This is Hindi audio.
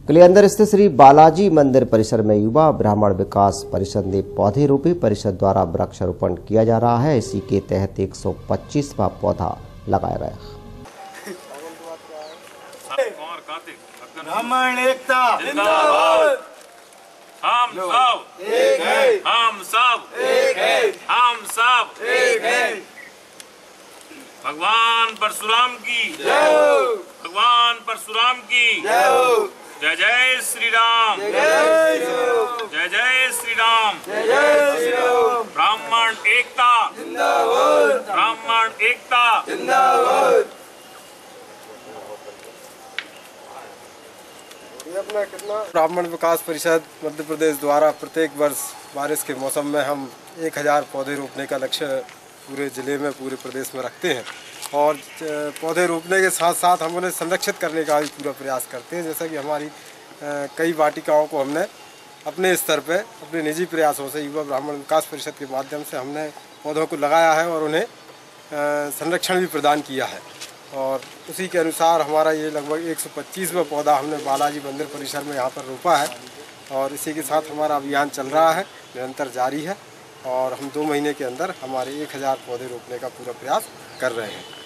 कलियांदर स्थित श्री बालाजी मंदिर परिसर में युवा ब्राह्मण विकास परिषद ने पौधे रोपे। परिषद द्वारा वृक्षारोपण किया जा रहा है। इसी के तहत 125वां पौधा लगाया गया। ब्राह्मण एकता जिंदाबाद। हम सब एक है, हम सब एक है, हम सब एक है। भगवान परशुराम की जय हो, भगवान परशुराम की जय हो। जय जय श्री राम, जय जय श्री राम, जय जय श्री राम, जय जय श्री राम। ब्राह्मण एकता जिंदाबाद, ब्राह्मण एकता जिंदाबाद। ब्राह्मण विकास परिषद मध्य प्रदेश द्वारा प्रत्येक वर्ष बारिश के मौसम में हम 1000 पौधे रोपने का लक्ष्य पूरे ज़िले में, पूरे प्रदेश में रखते हैं। और पौधे रोपने के साथ साथ हम उन्हें संरक्षित करने का भी पूरा प्रयास करते हैं। जैसा कि हमारी कई वाटिकाओं को हमने अपने स्तर पे अपने निजी प्रयासों से युवा ब्राह्मण विकास परिषद के माध्यम से हमने पौधों को लगाया है और उन्हें संरक्षण भी प्रदान किया है। और उसी के अनुसार हमारा ये लगभग 125वां पौधा हमने बालाजी मंदिर परिसर में यहाँ पर रोपा है। और इसी के साथ हमारा अभियान चल रहा है, निरंतर जारी है। और हम 2 महीने के अंदर हमारे 1000 पौधे रोपने का पूरा प्रयास कर रहे हैं।